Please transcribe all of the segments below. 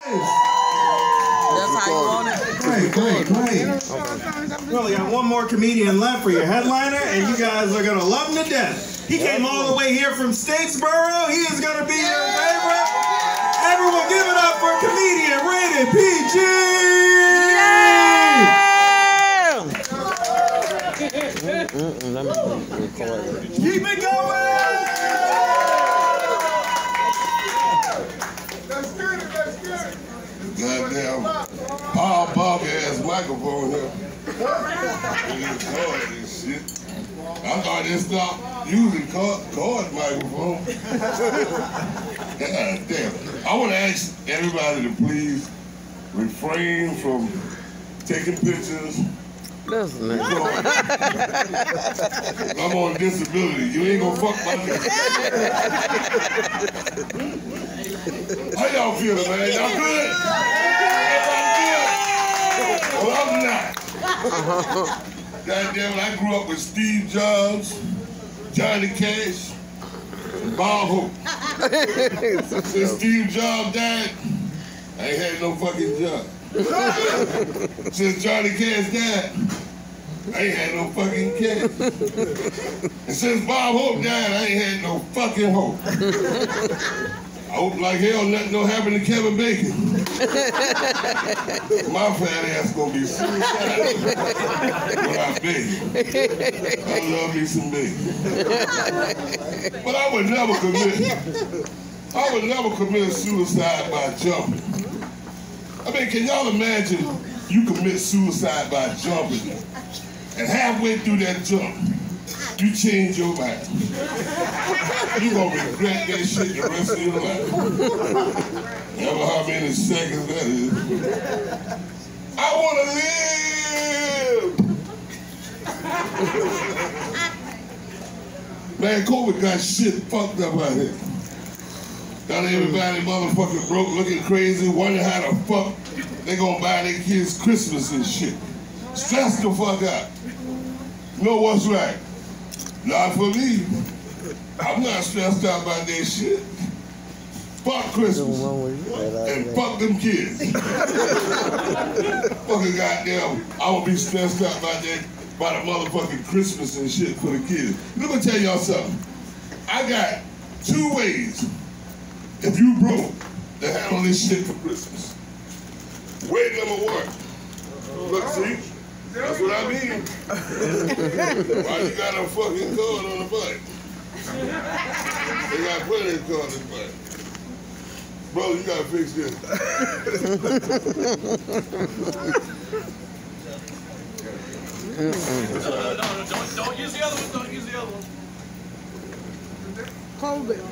That's how you want it? Great. We only got one more comedian left for your headliner, and you guys are going to love him to death. He came all the way here from Statesboro. He is going to be your favorite. Everyone give it up for comedian Rated PG! Keep it going! Goddamn Paul Bogger ass microphone here. This shit. I thought they stopped using cord microphone. God damn. I want to ask everybody to please refrain from taking pictures. Listen, I'm on disability. You ain't gonna fuck my nigga. How y'all feeling, man? Y'all good? Everybody good? Well, I'm not. Goddamn, I grew up with Steve Jobs, Johnny Cash, and Bob Hope. Since Steve Jobs died, I ain't had no fucking job. Since Johnny Cash died, I ain't had no fucking cash. And since Bob Hope died, I ain't had no fucking hope. I hope like hell nothing don't happen to Kevin Bacon. My fat ass gonna be suicidal when I bake. I love me some bacon. But I would never commit suicide by jumping. I mean, can y'all imagine you commit suicide by jumping, and halfway through that jump, you change your mind. You gonna regret that shit the rest of your life. Never how many seconds that is. I wanna live! Man, COVID got shit fucked up out here. Got everybody motherfucking broke, looking crazy, wondering how the fuck they gonna buy their kids Christmas and shit. Stress the fuck out. You know what's right? Not for me. I'm not stressed out about that shit. Fuck Christmas. And fuck them kids. Fucking goddamn, I will be stressed out about that, by the motherfucking Christmas and shit for the kids. Let me tell y'all something. I got 2 ways, if you broke, to handle this shit for Christmas. Way number 1. Look, see? That's what I mean. Why you got a fucking card on the butt? They got plenty of cards on the butt. Bro, you gotta fix this. Don't use the other one. Don't use the other one. Hold it.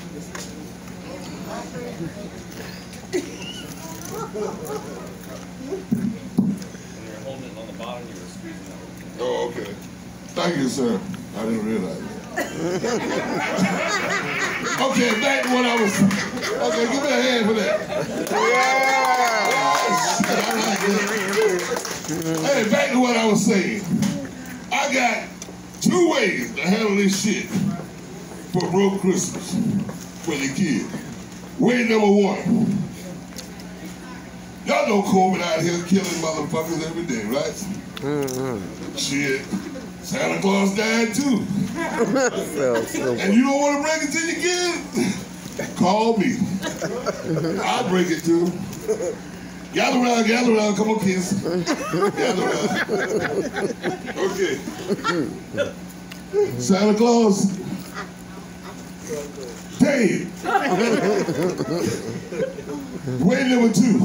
Holding it on the bottom, you were squeezing it. Oh, okay. Thank you, sir. I didn't realize that. Okay, back to what I was. Okay, give me a hand for that. Yeah. Hey, back to what I was saying. I got 2 ways to handle this shit for broke Christmas for the kids. Way number 1. Y'all know COVID out here killing motherfuckers every day, right? Shit. Santa Claus died too. And you don't want to break it to your kids? Call me. I'll break it to them. Gather around, come on kids. Gather around. Okay. Santa Claus. Dave. Way number 2.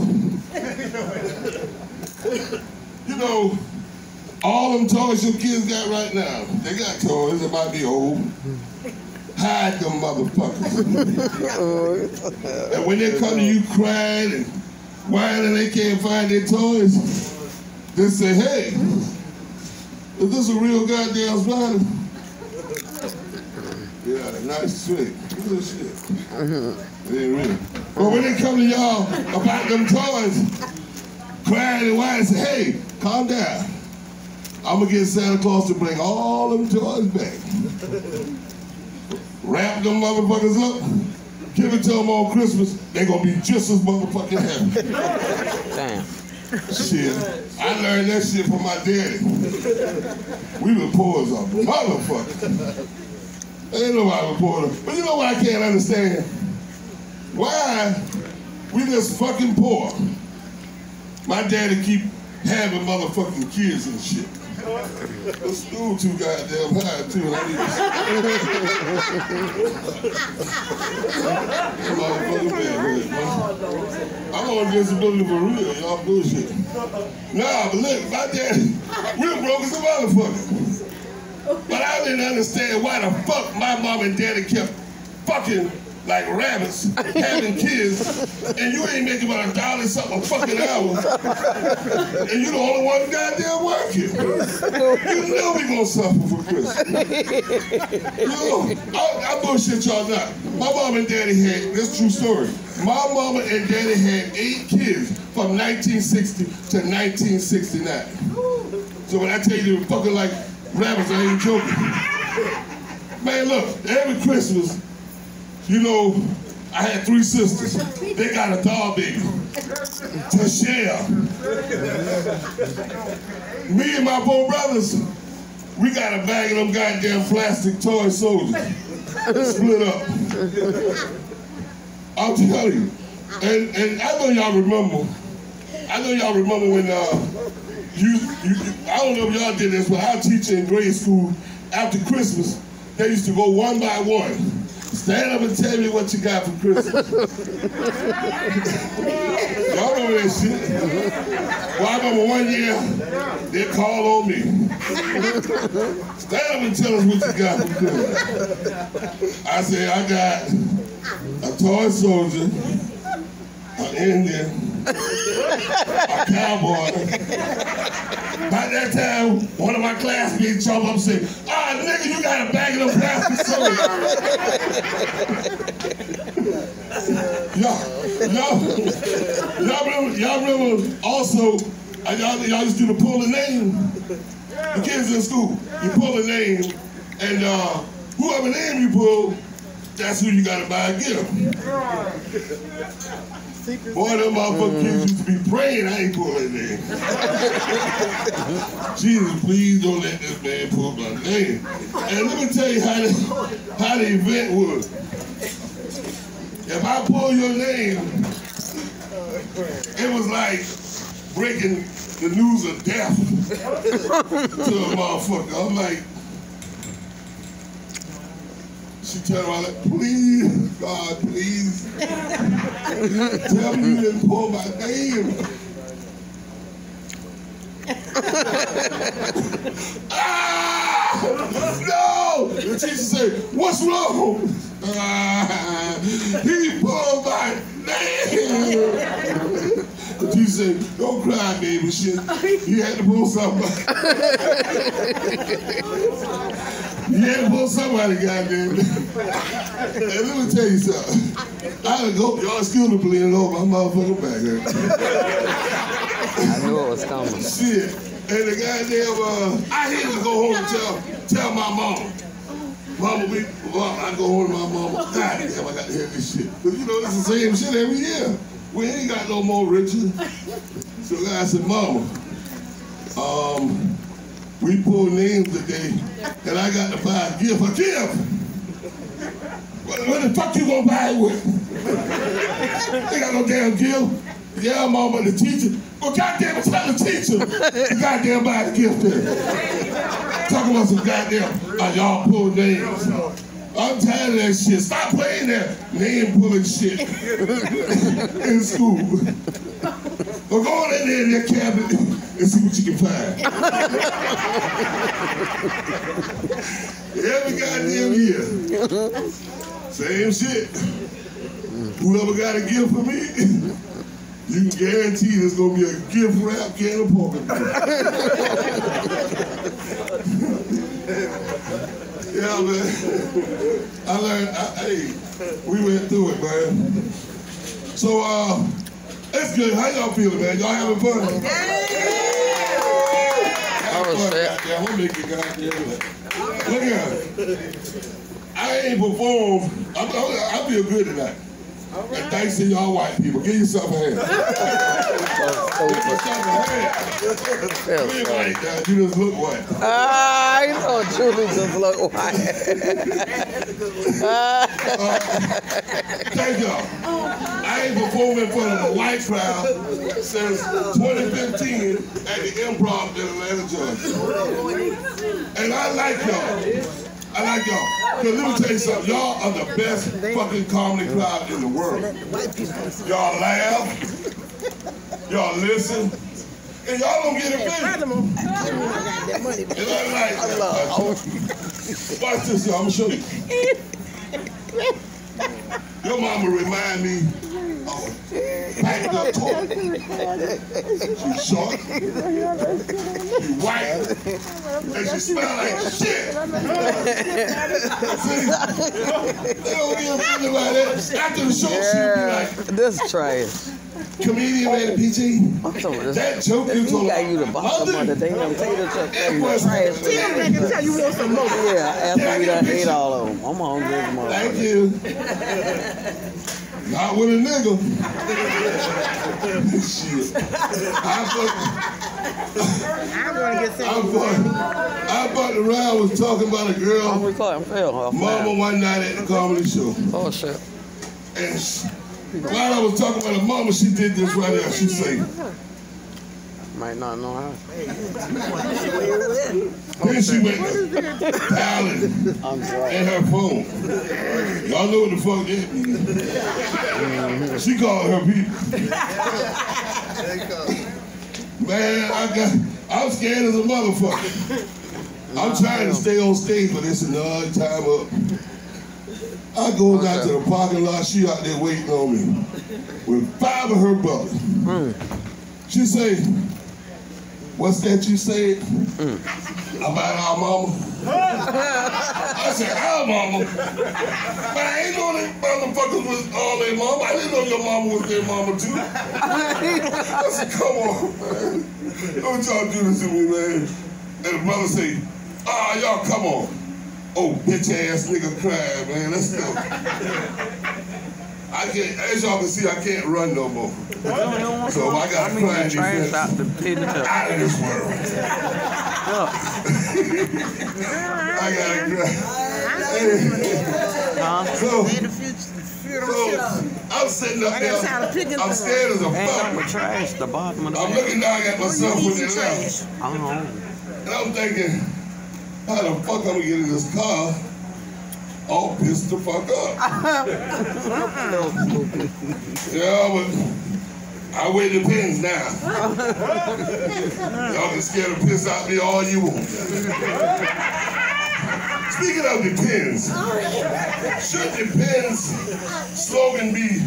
You know, all them toys your kids got right now, they got toys, they might be old. Hide them motherfuckers. And when they come to you crying and whining they can't find their toys, they say, hey, is this a real goddamn spider? Yeah, nice trick. Look at this shit. It ain't real. But when they come to y'all about them toys, crying and whining, say, hey, calm down. I'm gonna get Santa Claus to bring all them toys back. Wrap them motherfuckers up, give it to them on Christmas, they gonna be just as motherfucking happy. Damn. Shit, I learned that shit from my daddy. We were poor as a motherfucker. Ain't nobody poor. But you know what I can't understand? Why we just fucking poor? My daddy keep having motherfucking kids and shit. The school too goddamn high too. And I need I'm on disability for real, y'all bullshit. Nah, but look, my daddy, we were broke as a motherfucker. But I didn't understand why the fuck my mom and daddy kept fucking like rabbits, having kids, and you ain't making about $1 something a fucking hour, and you the only one goddamn working. You know we gonna suffer for Christmas. I bullshit y'all not. My mom and daddy had, this true story, my mama and daddy had 8 kids from 1960 to 1969. So when I tell you they were fucking like rabbits, I ain't joking. Man, look, every Christmas, you know, I had 3 sisters. They got a doll baby to share. Me and my 4 brothers, we got a bag of them goddamn plastic toy soldiers. Split up. I'll tell you. And I know y'all remember. I know y'all remember when I don't know if y'all did this, but our teacher in grade school, after Christmas, they used to go one by one. Stand up and tell me what you got for Christmas. Y'all remember that shit? Well, I remember one year, they called on me. Stand up and tell us what you got for Christmas. I said, I got a toy soldier, an Indian, a cowboy. By that time, one of my classmates jumped up and said, "Ah, nigga, you got a bag of them plastic sodas." Y'all remember also, y'all used to do the pull a name? The kids in school, you pull a name, and whoever name you pull, that's who you gotta buy a gift. Boy, them motherfucking kids used to be praying I ain't pull that name. Jesus, please don't let this man pull my name. And let me tell you how the event was. If I pull your name, it was like breaking the news of death to a motherfucker. I'm like, she turned around like, please, God, please. Tell me you didn't pull my name. Ah! No! The teacher said, what's wrong? He pulled my name. The teacher said, don't cry, baby, shit. He had to pull somebody. He had to pull somebody, goddamn. And let me tell you something. I hope y'all still playing over my motherfucking back. I knew it was coming. Shit. And the goddamn, I had to go home and tell my mama. Mama, I go home to my mama. God damn, I got to hear this shit. Because you know, it's the same shit every year. We ain't got no more riches. So I said, Mama, we pulled names today, and I got to buy a gift. A gift? What the fuck you gonna buy it with? Ain't got no damn gift. Yeah, Mama, the teacher. Well, goddamn it, tell the teacher to goddamn buy the gift there. Talking about some goddamn, y'all pull names. I'm tired of that shit. Stop playing that name pulling shit in school. Well, go on in there in their cabinet and see what you can find. Every goddamn year. Same shit. Whoever got a gift for me, you can guarantee there's gonna be a gift wrap can of pork. Yeah, man. I learned, hey, we went through it, man. So, it's good. How y'all feeling, man? Y'all having fun? I'm gonna make it goddamn. Look at it. I ain't performed. I feel good tonight. And thanks to y'all white people. Give yourself a hand. Give yourself a hand. You ain't white, guys. You just look white. You know Julie just look white. Thank y'all. I ain't performed in front of a white crowd since 2015 at the Improv in Atlanta, Georgia. And I like y'all. I like y'all. Cause let me tell you something. Y'all are the best fucking comedy crowd in the world. Y'all laugh. Y'all listen. And y'all don't get offended. And I'm like, watch this, y'all. I'm gonna show you. Your mama remind me of a packed up toy. She's short, she's white, and she smell like shit. See? They don't get offended by that. After the show, she'll be like, This trash. comedian man PG, that joke you told got you the bottom of the damn potato chip. Trash. Tell you want some more. Yeah, after we done ate all of them. I'm hungry as a Thank motherfucker. you. Not with a nigga. Shit. I fucked around was talking about a girl, We caught him fell off. mama one night at the comedy show. Oh shit. And while I was talking about her mama, she did this right there. She said, Might not know how. then she went to dialing in her phone. Y'all know what the fuck that means. She called her people. Man, I'm scared as a motherfucker. I'm trying to stay on stage, but it's another time up. I go out to the parking lot, she out there waiting on me with 5 of her brothers. She say, what's that you said about our mama? I said, our mama? But I ain't know that motherfuckers was all their mama. I didn't know your mama was their mama too. I said, come on, man. Don't y'all do this to me, man. And the brother say, y'all come on. Oh, bitch ass nigga crying, man. Let's go. I can't, as y'all can see, I can't run no more. So I gotta cry in defense. Out of this world. I gotta cry. So I'm sitting up there. I'm scared as a fuck. Trash, the bottom of the I'm looking down at myself with it left. And I'm thinking, how the fuck I'm gonna get in this car all pissed the fuck up? Yeah, but I wear the pins now. Y'all can scare the piss out of me all you want. Speaking of the pins, should the pins slogan be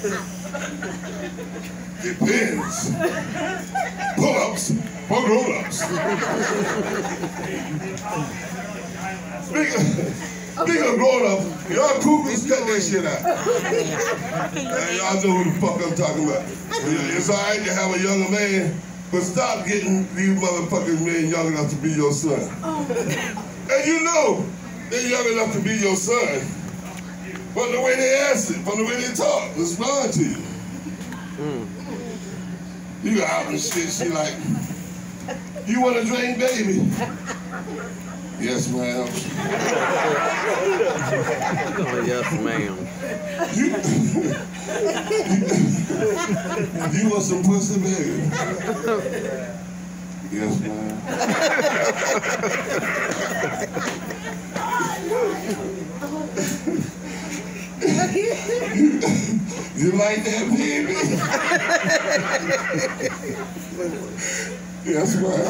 depends. Pull-ups for grown-ups. Speaking of grown-ups, y'all cougars cut that shit out. Y'all know who the fuck I'm talking about. It's all right to have a younger man, but stop getting these motherfucking men young enough to be your son. And you know they're young enough to be your son, but the way they ask it, from the way they talk, respond to you. You out and shit, she like, you want to drink, baby? Yes, ma'am. Yes, ma'am. You want some pussy, baby? Yes, ma'am. You like that, baby? Yes, ma'am.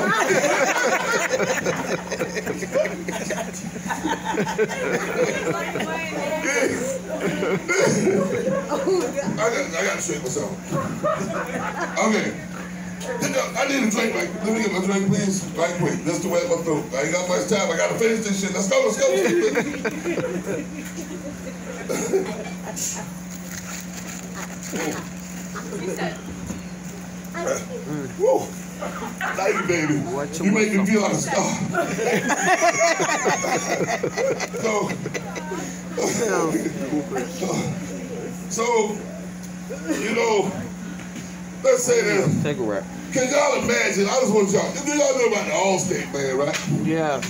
I got to shake myself. Okay. I need a drink. Like, let me get my drink, please. Right quick. Just to wet my throat. I ain't got much time. I got to finish this shit. Let's go. Let's go. Woo. Thank you, baby. You make me feel like a star. So, you know, let's say that. Take a rap. Can y'all imagine? I just want y'all. Do y'all know about the Allstate man, right? Yeah.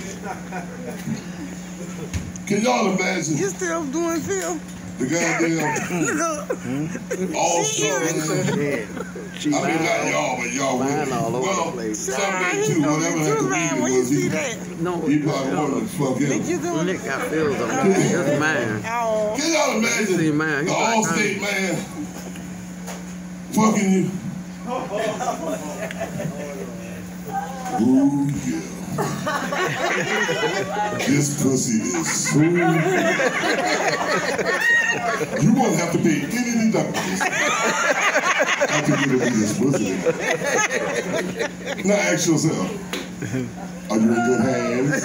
Can y'all imagine You still doing film? the goddamn Allstate man? I mean, not y'all, but y'all Flying women. all over Well, the place. someday too, whatever that man, comedian when you was, see that. No, he probably wanted to fuck him. You doing? Nick got feels on me. That's mine. Oh. Can y'all imagine See, man, the he's like, Allstate man fucking you? Ooh, yeah. This pussy is so... You won't have to pay any deductibles after you get this pussy. Now ask yourself, are you in good hands?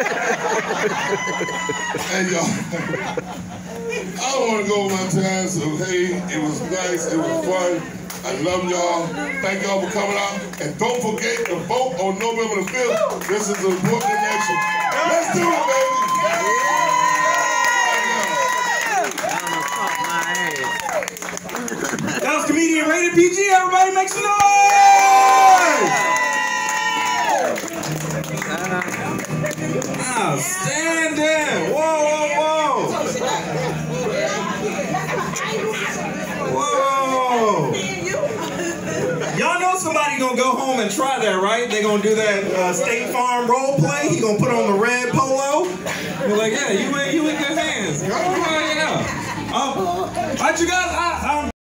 Hey, y'all. I don't want to go over my time, so hey, it was nice, it was fun. I love y'all. Thank y'all for coming out. And don't forget to vote on November the 5th. This is an important election. Let's do it, baby. That was comedian Rated PG. Everybody make some noise! Outstanding! Whoa, whoa, whoa! Whoa! Y'all know somebody gonna go home and try that, right? They gonna do that State Farm role play. He gonna put on the red polo. You're like, yeah, you in good hands. Oh, yeah. Aren't you guys?